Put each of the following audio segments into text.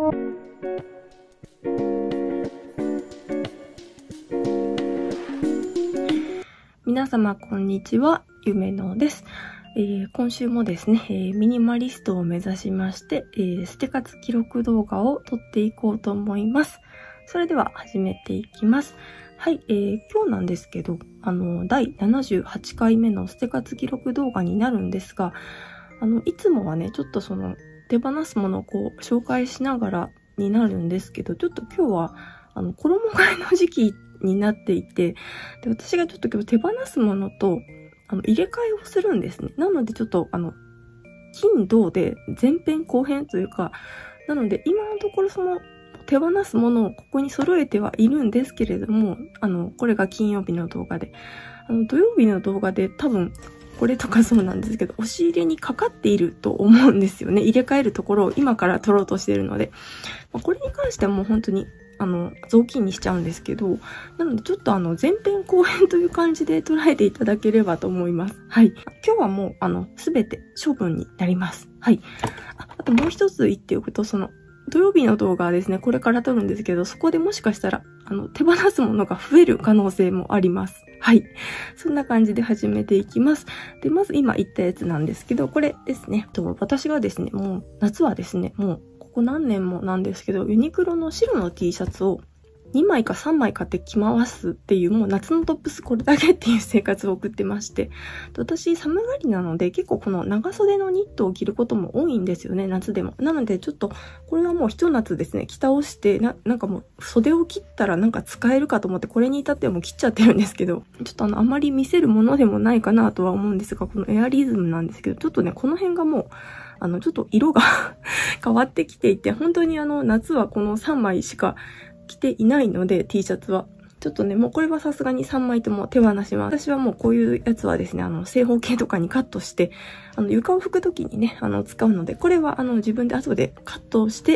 皆様こんにちは、ゆめのです。今週もですね、ミニマリストを目指しまして、捨て活記録動画を撮っていこうと思います。それでは始めていきます。はい、今日なんですけど、第78回目の捨て活記録動画になるんですが、いつもはね、ちょっと手放すものを紹介しながらになるんですけど、ちょっと今日は、衣替えの時期になっていて、で、私がちょっと今日手放すものと、入れ替えをするんですね。なのでちょっと、金土で前編後編というか、なので今のところ手放すものをここに揃えてはいるんですけれども、これが金曜日の動画で、土曜日の動画で多分、これとかそうなんですけど、押し入れにかかっていると思うんですよね。入れ替えるところを今から取ろうとしているので。これに関してはもう本当に、雑巾にしちゃうんですけど、なのでちょっと前編後編という感じで捉えていただければと思います。はい。今日はもう、すべて処分になります。はい。あともう一つ言っておくと、土曜日の動画はですね、これから撮るんですけど、そこでもしかしたら、手放すものが増える可能性もあります。はい。そんな感じで始めていきます。で、まず今言ったやつなんですけど、これですね。私がですね、もう、夏はですね、もう、ここ何年もなんですけど、ユニクロの白の T シャツを2枚か3枚買って着回すっていう、もう夏のトップスこれだけっていう生活を送ってまして、私寒がりなので結構この長袖のニットを着ることも多いんですよね、夏でも。なのでちょっと、これはもうひと夏ですね、着倒して、なんかもう袖を切ったらなんか使えるかと思って、これに至ってはもう切っちゃってるんですけど、ちょっとあまり見せるものでもないかなとは思うんですが、このエアリズムなんですけど、ちょっとね、この辺がもう、ちょっと色が変わってきていて、本当に夏はこの3枚しか着ていないので、T シャツは。ちょっとね、もうこれはさすがに3枚とも手放します。私はもうこういうやつはですね、正方形とかにカットして、床を拭くときにね、使うので、これは自分で後でカットして、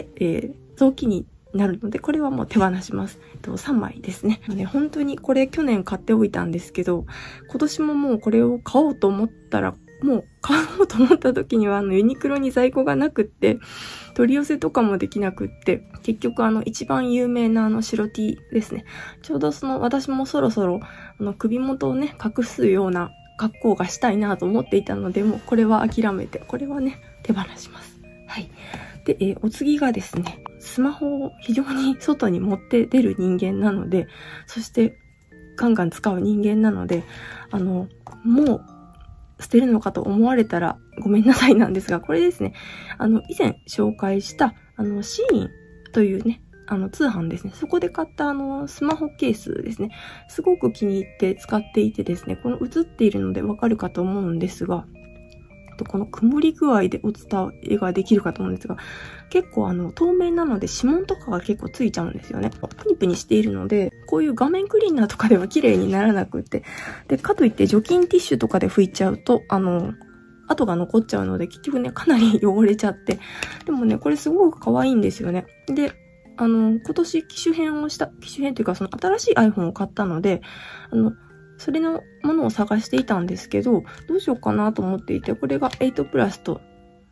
雑巾になるので、これはもう手放します。3枚ですね。本当にこれ去年買っておいたんですけど、今年ももうこれを買おうと思ったら、もう買おうと思った時にはユニクロに在庫がなくって、取り寄せとかもできなくって、結局一番有名な白 T ですね。ちょうど私もそろそろ首元をね、隠すような格好がしたいなと思っていたので、もうこれは諦めて、これはね、手放します。はい。で、お次がですね、スマホを非常に外に持って出る人間なので、そしてガンガン使う人間なので、もう、捨てるのかと思われたらごめんなさいなんですが、これですね。以前紹介した、シーインというね、通販ですね。そこで買ったスマホケースですね。すごく気に入って使っていてですね、この映っているのでわかるかと思うんですが、この曇り具合でお伝えができるかと思うんですが、結構透明なので指紋とかが結構ついちゃうんですよね。プニプニしているので、こういう画面クリーナーとかでは綺麗にならなくって、で、かといって除菌ティッシュとかで拭いちゃうと、跡が残っちゃうので、結局ね、かなり汚れちゃって、でもね、これすごく可愛いんですよね。で、今年機種変というか新しい iPhone を買ったので、それのものを探していたんですけど、どうしようかなと思っていて、これが8プラスと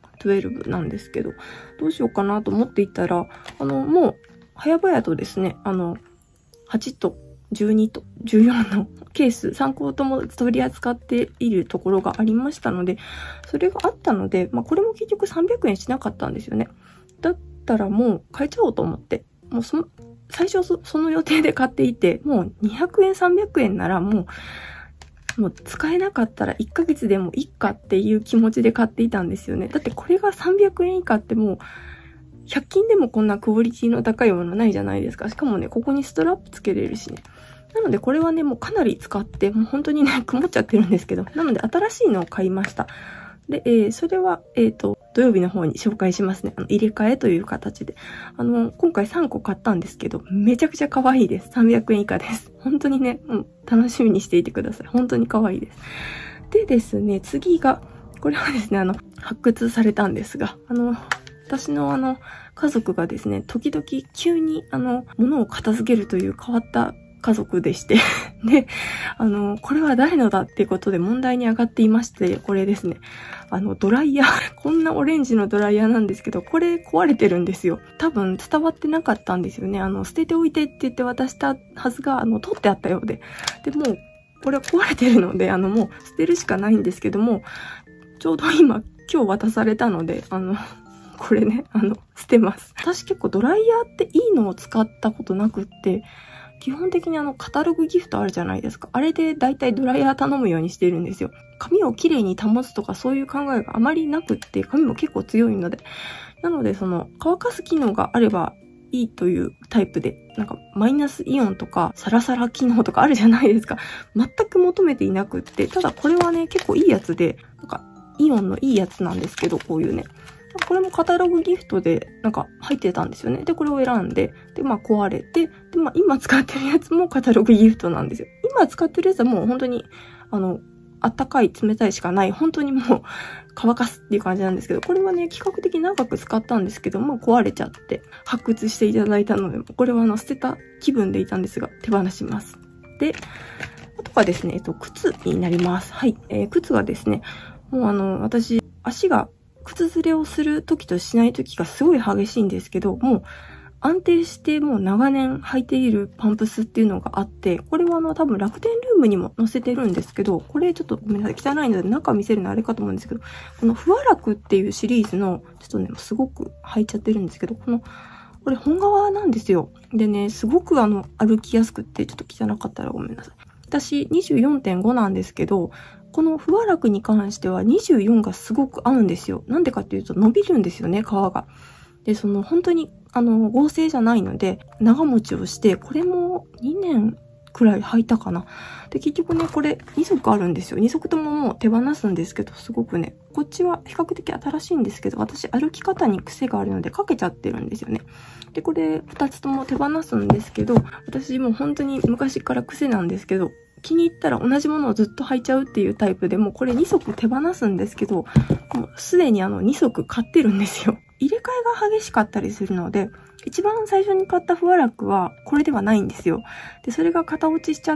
12なんですけど、どうしようかなと思っていたら、もう、早々とですね、8と12と14のケース、3個とも取り扱っているところがありましたので、それがあったので、これも結局300円しなかったんですよね。だったらもう買えちゃおうと思って、もう最初その予定で買っていて、もう200円、300円ならもう使えなかったら1ヶ月でもいいかっていう気持ちで買っていたんですよね。だってこれが300円以下ってもう、100均でもこんなクオリティの高いものないじゃないですか。しかもね、ここにストラップつけれるしね。なのでこれはね、もうかなり使って、もう本当にね、曇っちゃってるんですけど。なので新しいのを買いました。で、それは、土曜日の方に紹介しますね。入れ替えという形で。今回3個買ったんですけど、めちゃくちゃ可愛いです。300円以下です。本当にね、楽しみにしていてください。本当に可愛いです。でですね、次が、これはですね、発掘されたんですが、私の家族がですね、時々急に物を片付けるという変わった家族でして。で、これは誰のだっていうことで問題に上がっていまして、これですね。ドライヤー、こんなオレンジのドライヤーなんですけど、これ壊れてるんですよ。多分伝わってなかったんですよね。捨てておいてって言って渡したはずが、取ってあったようで。で、もう、これ壊れてるので、もう捨てるしかないんですけども、ちょうど今日渡されたので、これね、捨てます。私結構ドライヤーっていいのを使ったことなくって、基本的にカタログギフトあるじゃないですか。あれでだいたいドライヤー頼むようにしてるんですよ。髪をきれいに保つとかそういう考えがあまりなくって、髪も結構強いので。なので乾かす機能があればいいというタイプで、なんかマイナスイオンとかサラサラ機能とかあるじゃないですか。全く求めていなくって、ただこれはね、結構いいやつで、なんかイオンのいいやつなんですけど、こういうね。これもカタログギフトでなんか入ってたんですよね。で、これを選んで、で、壊れて、で、今使ってるやつもカタログギフトなんですよ。今使ってるやつはもう本当に、あったかい、冷たいしかない、本当にもう乾かすっていう感じなんですけど、これはね、比較的長く使ったんですけど、壊れちゃって発掘していただいたので、これは捨てた気分でいたんですが、手放します。で、あとはですね、靴になります。はい。靴はですね、もう私、足が靴ずれをする時としない時がすごい激しいんですけど、もう安定してもう長年履いているパンプスっていうのがあって、これは多分楽天ルームにも載せてるんですけど、これちょっとごめんなさい、汚いので中見せるのあれかと思うんですけど、このふわらくっていうシリーズの、ちょっとね、すごく履いちゃってるんですけど、これ本革なんですよ。でね、すごく歩きやすくって、ちょっと汚かったらごめんなさい。私 24.5 なんですけど、このふわらくに関しては24がすごく合うんですよ。なんでかっていうと伸びるんですよね、皮が。で、本当に合成じゃないので、長持ちをして、これも2年くらい履いたかな。で、結局ね、これ2足あるんですよ。2足とももう手放すんですけど、すごくね、こっちは比較的新しいんですけど、私歩き方に癖があるのでかけちゃってるんですよね。で、これ2つとも手放すんですけど、私もう本当に昔から癖なんですけど、気に入ったら同じものをずっと履いちゃうっていうタイプで、もうこれ2足手放すんですけど、もうすでに2足買ってるんですよ。入れ替えが激しかったりするので、一番最初に買ったふわらくはこれではないんですよ。で、それが型落ちしちゃって、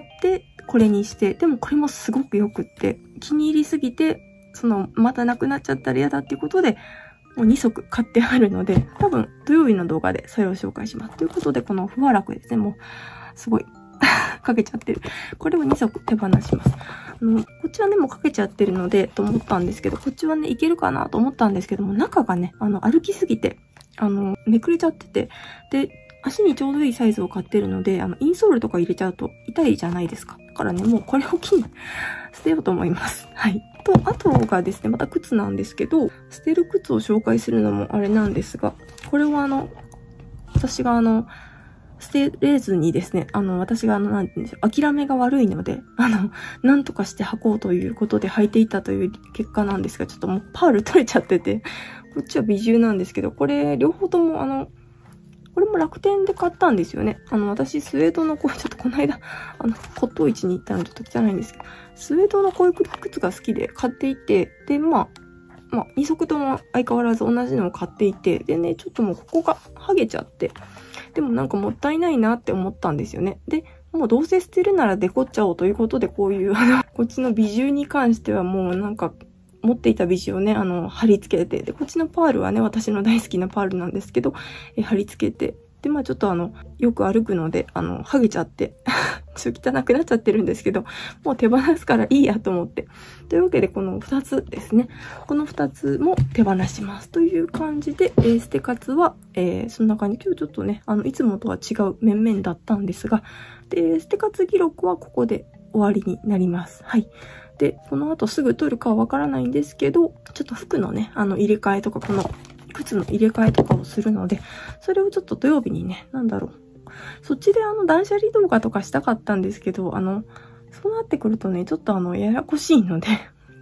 これにして、でもこれもすごく良くって、気に入りすぎて、またなくなっちゃったら嫌だっていうことで、もう2足買ってあるので、多分土曜日の動画でそれを紹介します。ということで、このふわらくですね、もう、すごい。かけちゃってる。これを2足手放します。こっちはね、もうかけちゃってるので、と思ったんですけど、こっちはね、いけるかなと思ったんですけども、中がね、歩きすぎて、めくれちゃってて、で、足にちょうどいいサイズを買ってるので、インソールとか入れちゃうと痛いじゃないですか。だからね、もうこれを機に捨てようと思います。はい。あとがですね、また靴なんですけど、捨てる靴を紹介するのもあれなんですが、これは私が捨てれずにですね、私がなんて言うんでしょう、諦めが悪いので、なんとかして履こうということで履いていたという結果なんですが、ちょっともうパール取れちゃってて、こっちは美獣なんですけど、これ、両方ともこれも楽天で買ったんですよね。私、スウェードのちょっとこの間、骨董市に行ったのちょっと汚いんですけど、スウェードのこういう靴が好きで買っていて、で、2足とも相変わらず同じのを買っていて、でね、ちょっともうここが剥げちゃって、でもなんかもったいないなって思ったんですよね。で、もうどうせ捨てるならデコっちゃおうということで、こういうこっちの美獣に関してはもうなんか、持っていた美獣をね、貼り付けて、で、こっちのパールはね、私の大好きなパールなんですけど、貼り付けて、で、ちょっとよく歩くので、剥げちゃって、ちょっと汚くなっちゃってるんですけど、もう手放すからいいやと思って。というわけで、この2つですね。この2つも手放します。という感じで、捨て活は、そんな感じ。今日ちょっとね、いつもとは違う面々だったんですが、で、捨て活記録はここで終わりになります。はい。で、この後すぐ取るかはわからないんですけど、ちょっと服のね、入れ替えとか、この靴の入れ替えとかをするので、それをちょっと土曜日にね、そっちで断捨離動画とかしたかったんですけど、そうなってくるとね、ちょっとややこしいので、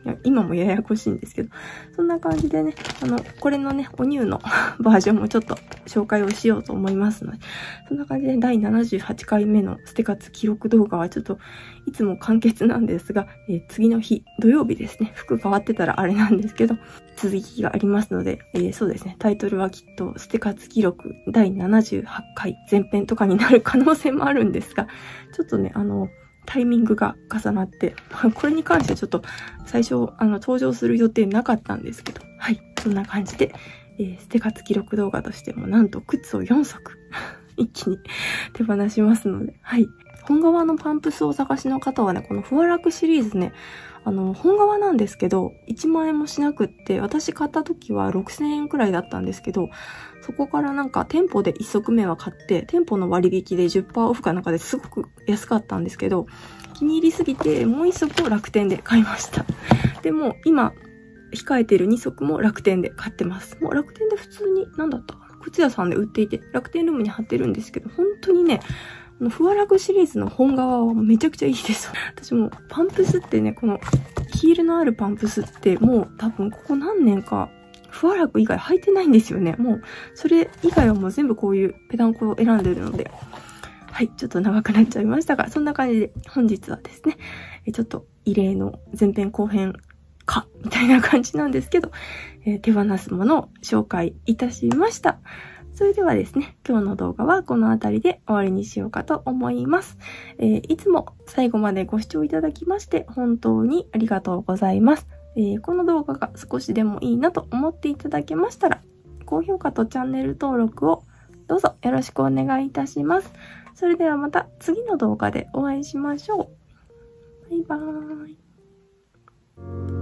今もややこしいんですけど、そんな感じでね、これのね、お乳のバージョンもちょっと紹介をしようと思いますので、そんな感じで第78回目のステ活記録動画はちょっといつも簡潔なんですが、次の日、土曜日ですね、服変わってたらあれなんですけど、続きがありますので、そうですね、タイトルはきっとステ活記録第78回前編とかになる可能性もあるんですが、ちょっとね、タイミングが重なって、これに関してはちょっと最初、登場する予定なかったんですけど、はい、そんな感じで、ステ活記録動画としてもなんと靴を4足一気に手放しますので、はい。本革のパンプスをお探しの方はね、このフワラクシリーズね、本革なんですけど、1万円もしなくって、私買った時は6000円くらいだったんですけど、そこからなんか店舗で1足目は買って、店舗の割引で 10% オフかなんかですごく安かったんですけど、気に入りすぎてもう1足を楽天で買いました。でも今、控えてる2足も楽天で買ってます。もう楽天で普通に、なんだったかな、靴屋さんで売っていて、楽天ルームに貼ってるんですけど、本当にね、フワラクシリーズの本革はめちゃくちゃいいです。私もパンプスってね、このヒールのあるパンプスってもう多分ここ何年かフワラク以外履いてないんですよね。もうそれ以外はもう全部こういうペダンコを選んでるので。はい、ちょっと長くなっちゃいましたが、そんな感じで本日はですね、ちょっと異例の前編後編か、みたいな感じなんですけど、手放すものを紹介いたしました。それではですね、今日の動画はこの辺りで終わりにしようかと思います。いつも最後までご視聴いただきまして本当にありがとうございます。この動画が少しでもいいなと思っていただけましたら、高評価とチャンネル登録をどうぞよろしくお願いいたします。それではまた次の動画でお会いしましょう。バイバーイ。